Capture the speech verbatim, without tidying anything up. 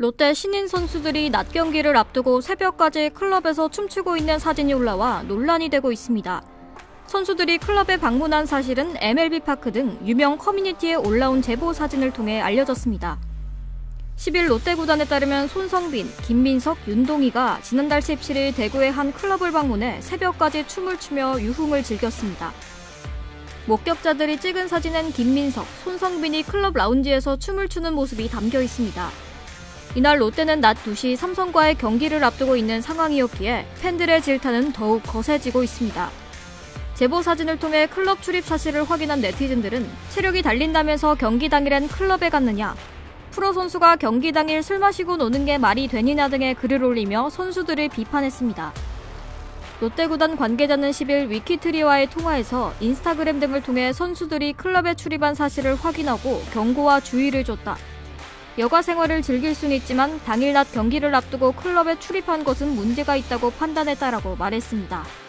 롯데 신인 선수들이 낮 경기를 앞두고 새벽까지 클럽에서 춤추고 있는 사진이 올라와 논란이 되고 있습니다. 선수들이 클럽에 방문한 사실은 엠엘비 파크 등 유명 커뮤니티에 올라온 제보 사진을 통해 알려졌습니다. 십 일 롯데 구단에 따르면 손성빈, 김민석, 윤동희가 지난달 십칠 일 대구의 한 클럽을 방문해 새벽까지 춤을 추며 유흥을 즐겼습니다. 목격자들이 찍은 사진엔 김민석, 손성빈이 클럽 라운지에서 춤을 추는 모습이 담겨 있습니다. 이날 롯데는 낮 두 시 삼성과의 경기를 앞두고 있는 상황이었기에 팬들의 질타는 더욱 거세지고 있습니다. 제보 사진을 통해 클럽 출입 사실을 확인한 네티즌들은 체력이 달린다면서 경기 당일엔 클럽에 갔느냐, 프로 선수가 경기 당일 술 마시고 노는 게 말이 되느냐 등의 글을 올리며 선수들을 비판했습니다. 롯데 구단 관계자는 십 일 위키트리와의 통화에서 인스타그램 등을 통해 선수들이 클럽에 출입한 사실을 확인하고 경고와 주의를 줬다. 여가 생활을 즐길 수는 있지만 당일 낮 경기를 앞두고 클럽에 출입한 것은 문제가 있다고 판단했다라고 말했습니다.